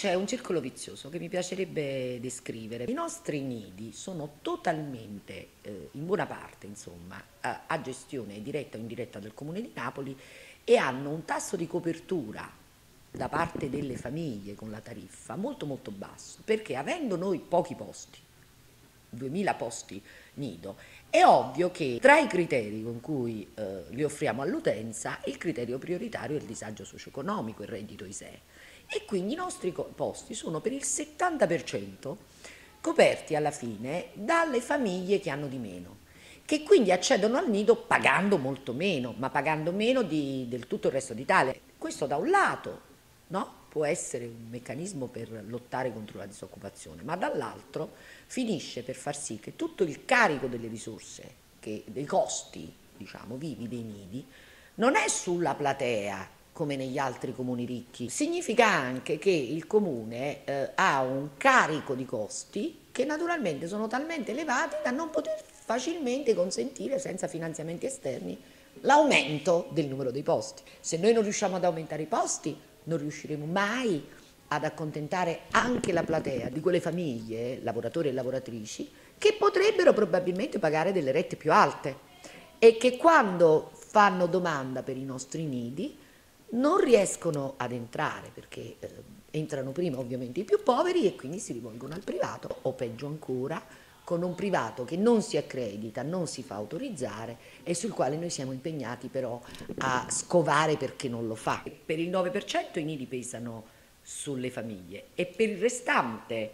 c'è un circolo vizioso che mi piacerebbe descrivere. I nostri nidi sono totalmente, in buona parte, insomma, a gestione diretta o indiretta del Comune di Napoli e hanno un tasso di copertura da parte delle famiglie con la tariffa molto molto basso, perché avendo noi pochi posti, 2000 posti nido, è ovvio che tra i criteri con cui li offriamo all'utenza il criterio prioritario è il disagio socio-economico, il reddito ISEE, e quindi i nostri posti sono per il 70% coperti alla fine dalle famiglie che hanno di meno, che quindi accedono al nido pagando molto meno, ma pagando meno del tutto il resto d'Italia. Questo da un lato, no? Può essere un meccanismo per lottare contro la disoccupazione, ma dall'altro finisce per far sì che tutto il carico delle risorse, dei costi, diciamo, vivi dei nidi, non è sulla platea come negli altri comuni ricchi. Significa anche che il comune ha un carico di costi che naturalmente sono talmente elevati da non poter facilmente consentire, senza finanziamenti esterni, l'aumento del numero dei posti. Se noi non riusciamo ad aumentare i posti, non riusciremo mai ad accontentare anche la platea di quelle famiglie, lavoratori e lavoratrici, che potrebbero probabilmente pagare delle rette più alte e che quando fanno domanda per i nostri nidi non riescono ad entrare perché entrano prima ovviamente i più poveri e quindi si rivolgono al privato o peggio ancora con un privato che non si accredita, non si fa autorizzare e sul quale noi siamo impegnati però a scovare perché non lo fa. Per il 9% i nidi pesano sulle famiglie e per il restante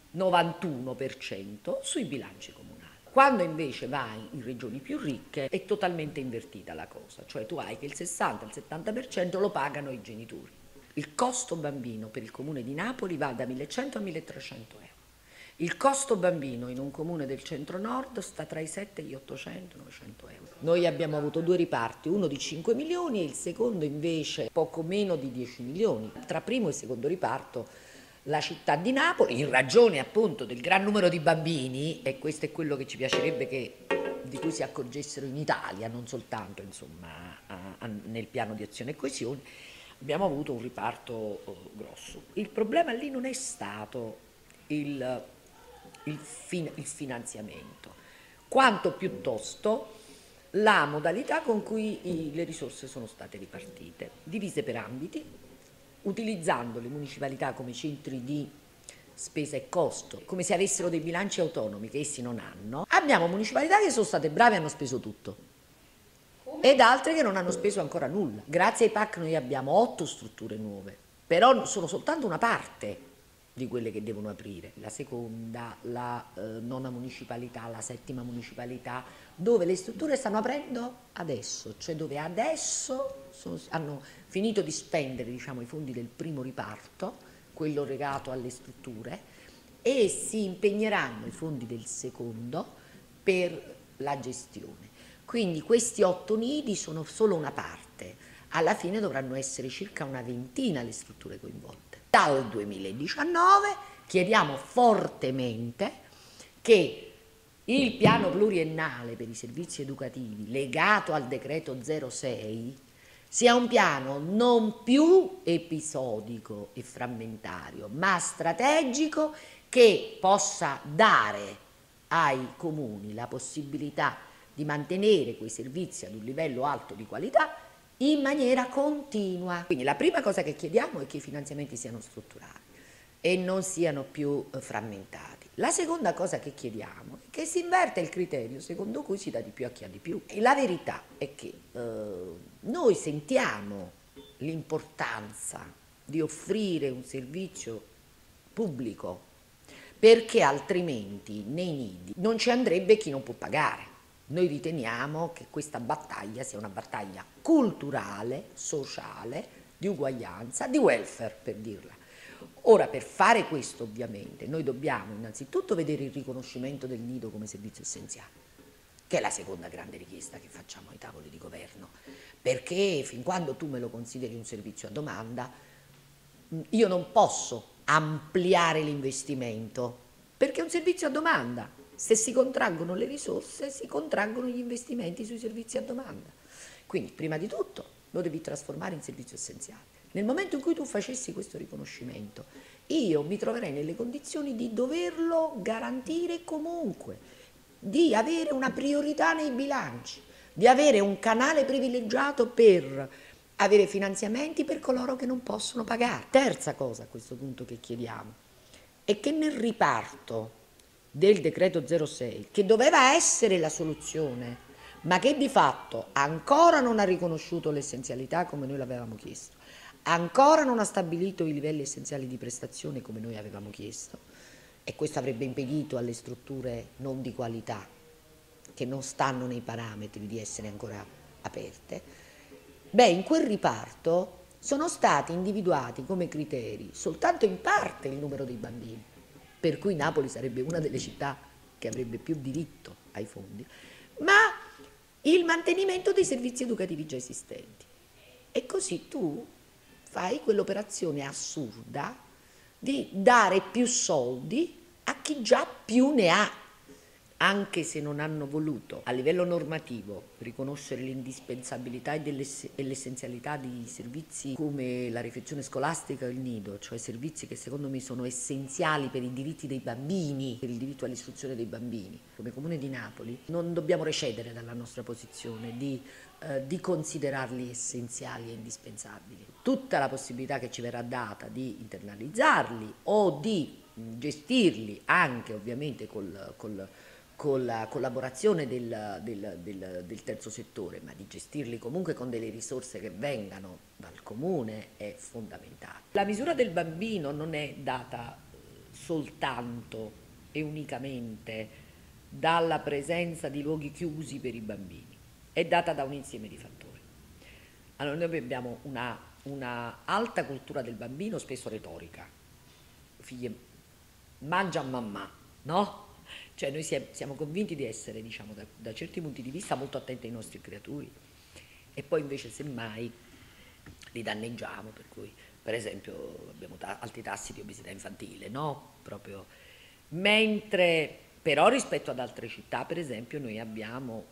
91% sui bilanci comunali. Quando invece vai in regioni più ricche è totalmente invertita la cosa, cioè tu hai che il 60-70% lo pagano i genitori. Il costo bambino per il comune di Napoli va da 1100 a 1300 euro. Il costo bambino in un comune del centro-nord sta tra i 7 e gli 800 900 euro. Noi abbiamo avuto due riparti, uno di 5 milioni e il secondo invece poco meno di 10 milioni. Tra primo e secondo riparto la città di Napoli, in ragione appunto del gran numero di bambini, e questo è quello che ci piacerebbe di cui si accorgessero in Italia, non soltanto insomma, nel piano di azione e coesione, abbiamo avuto un riparto grosso. Il problema lì non è stato il finanziamento, quanto piuttosto la modalità con cui le risorse sono state ripartite, divise per ambiti, utilizzando le municipalità come centri di spesa e costo, come se avessero dei bilanci autonomi che essi non hanno. Abbiamo municipalità che sono state brave e hanno speso tutto ed altre che non hanno speso ancora nulla. Grazie ai PAC noi abbiamo 8 strutture nuove, però sono soltanto una parte di quelle che devono aprire, la seconda, la nona municipalità, la settima municipalità, dove le strutture stanno aprendo adesso, cioè dove adesso hanno finito di spendere, diciamo, i fondi del primo riparto, quello legato alle strutture, e si impegneranno i fondi del secondo per la gestione. Quindi questi 8 nidi sono solo una parte, alla fine dovranno essere circa una ventina le strutture coinvolte. Dal 2019 chiediamo fortemente che il piano pluriennale per i servizi educativi legato al decreto 06 sia un piano non più episodico e frammentario, ma strategico che possa dare ai comuni la possibilità di mantenere quei servizi ad un livello alto di qualità in maniera continua. Quindi la prima cosa che chiediamo è che i finanziamenti siano strutturali e non siano più frammentati. La seconda cosa che chiediamo è che si inverta il criterio secondo cui si dà di più a chi ha di più. E la verità è che noi sentiamo l'importanza di offrire un servizio pubblico perché altrimenti nei nidi non ci andrebbe chi non può pagare. Noi riteniamo che questa battaglia sia una battaglia culturale, sociale, di uguaglianza, di welfare per dirla. Ora, per fare questo ovviamente noi dobbiamo innanzitutto vedere il riconoscimento del nido come servizio essenziale, che è la seconda grande richiesta che facciamo ai tavoli di governo, perché fin quando tu me lo consideri un servizio a domanda, io non posso ampliare l'investimento, perché è un servizio a domanda. Se si contraggono le risorse, si contraggono gli investimenti sui servizi a domanda. Quindi, prima di tutto, lo devi trasformare in servizio essenziale. Nel momento in cui tu facessi questo riconoscimento io mi troverei nelle condizioni di doverlo garantire comunque, di avere una priorità nei bilanci, di avere un canale privilegiato per avere finanziamenti per coloro che non possono pagare. Terza cosa a questo punto che chiediamo è che nel riparto del decreto 06, che doveva essere la soluzione, ma che di fatto ancora non ha riconosciuto l'essenzialità come noi l'avevamo chiesto, ancora non ha stabilito i livelli essenziali di prestazione come noi avevamo chiesto, e questo avrebbe impedito alle strutture non di qualità, che non stanno nei parametri, di essere ancora aperte. Beh, in quel riparto sono stati individuati come criteri soltanto in parte il numero dei bambini, per cui Napoli sarebbe una delle città che avrebbe più diritto ai fondi, ma il mantenimento dei servizi educativi già esistenti. E così tu fai quell'operazione assurda di dare più soldi a chi già più ne ha, anche se non hanno voluto a livello normativo riconoscere l'indispensabilità e l'essenzialità di servizi come la rifezione scolastica o il nido, cioè servizi che secondo me sono essenziali per i diritti dei bambini, per il diritto all'istruzione dei bambini. Come Comune di Napoli non dobbiamo recedere dalla nostra posizione di considerarli essenziali e indispensabili. Tutta la possibilità che ci verrà data di internalizzarli o di gestirli anche ovviamente con la collaborazione del terzo settore, ma di gestirli comunque con delle risorse che vengano dal comune è fondamentale. La misura del bambino non è data soltanto e unicamente dalla presenza di luoghi chiusi per i bambini, è data da un insieme di fattori. Allora, noi abbiamo una alta cultura del bambino, spesso retorica. Figlie, mangia mamma, no? Cioè noi siamo convinti di essere, diciamo, da certi punti di vista molto attenti ai nostri creatori, e poi invece semmai li danneggiamo, per cui per esempio abbiamo alti tassi di obesità infantile, no? Proprio. Mentre però rispetto ad altre città, per esempio, noi abbiamo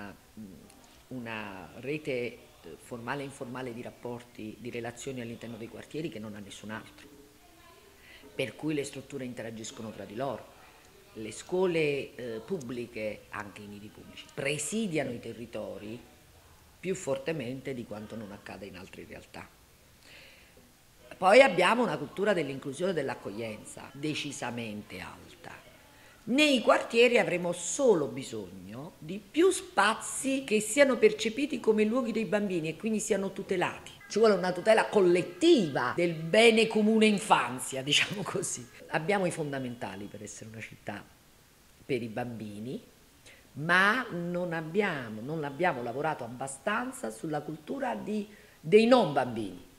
una rete formale e informale di rapporti, di relazioni all'interno dei quartieri che non ha nessun altro, per cui le strutture interagiscono tra di loro. Le scuole pubbliche, anche i nidi pubblici, presidiano i territori più fortemente di quanto non accada in altre realtà. Poi abbiamo una cultura dell'inclusione e dell'accoglienza decisamente alta. Nei quartieri avremo solo bisogno di più spazi che siano percepiti come luoghi dei bambini e quindi siano tutelati. Ci vuole una tutela collettiva del bene comune infanzia, diciamo così. Abbiamo i fondamentali per essere una città per i bambini, ma non abbiamo lavorato abbastanza sulla cultura dei non bambini.